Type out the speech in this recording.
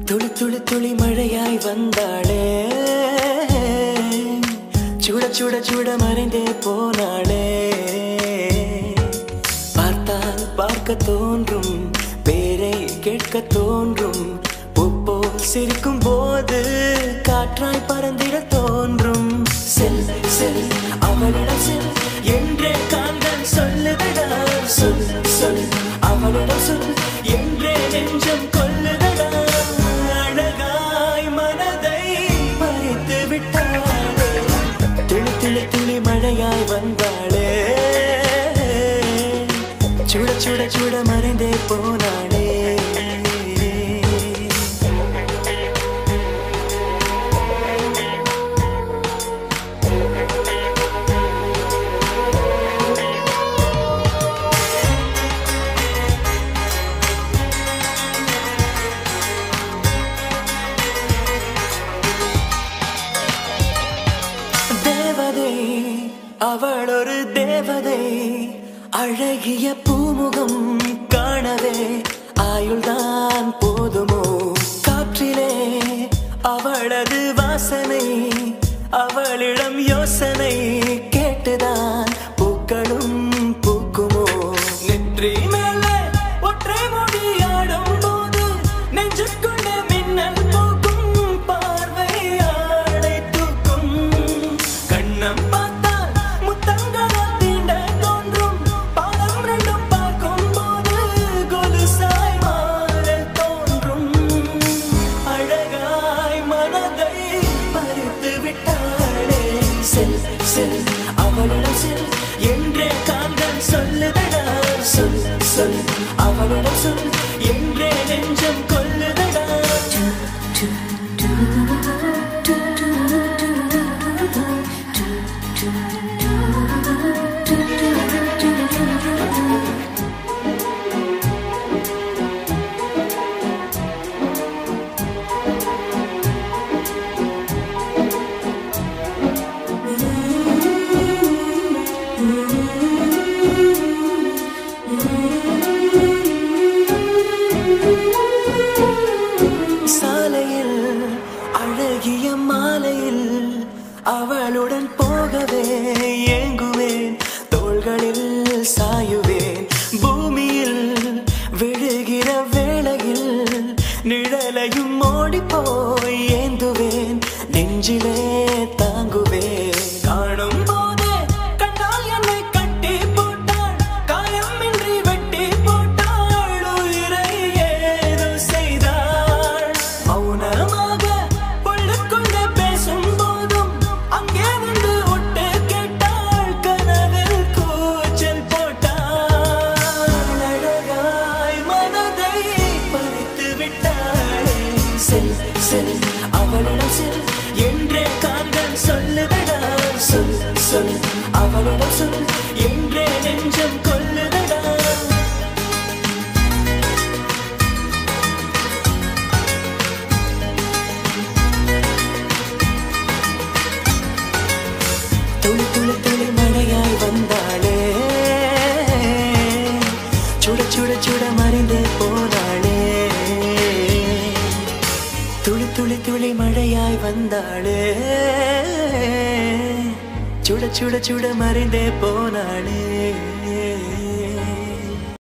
துளி துளி துளி மழையாய் வந்தாளே, சுட சுட சுட மறைந்தே போனாளே. பார்த்தால் பார்க்க தோன்றும், பேரை கேட்க தோன்றும், பூப்போல் சிரிக்கும் போது காற்றாய் பறந்திட தோன்றும். செல் செல் அவளிடம் செல் என்றே காண்கள் சொல்லுதடா, சொல் சொல் அவளிடம் சொல் என்றே நெஞ்சம் கொல்லுதடா. அழகாய் மனதை பறித்து விட்டாளே, துளி துளி துளி மழையாய் வந்தாளே, சுட சுட சுட மறைந்தே போனாளே. அவள் ஒரு தேவதை, அழகிய பூமுகம் காணவே ஆயுள்தான் போதுமோ. காற்றிலே அவளது வாசனை, அவளிடம் யோசனை கேட்டுதான் பூக்களும் பூக்குமோ. நெற்றி மேலே ஒற்றை மொழியாடும் போது நெஞ்சுக்குள்ளே மின்னல் போக்கும், பார்வை ஆடை தூக்கும். கண்ணம் அவளிடம் செல் என்றே காண்கள் சொல்லுதடா, சொல் சொல் அவளிடம் சொல் என்றே நெஞ்சம் கொல்லுதடா. அழகிய மாலையில் அவளுடன் போகவே ஏங்குவேன், தோள்களில் சாயுவேன். பூமியில் விழுகிற வேளையில் நிழலையும் ஓடிப்போய் ஏந்துவேன், நெஞ்சிலே தாங்குவேன். காணும் போதே கண்டால் என்னை கட்டி போட்டாள், காயமின்றி வெட்டி போட்டாள், உயிரை ஏதோ செய்தாள். மௌனமாக அவளிடம் செல் என்றே காண்கள் சொல்லுதடா, சொல் சொல் அவளிடம் சொல் என்றே நெஞ்சம் கொல்லுதடா. துளி துளி துளி மழையாய் வந்தாளே, சுட சுட சுட மறைந்தே போனாளே. துளி துளி துளி மழையாய் வந்தாளே, சுட சுட சுட மறைந்தே போனாளே.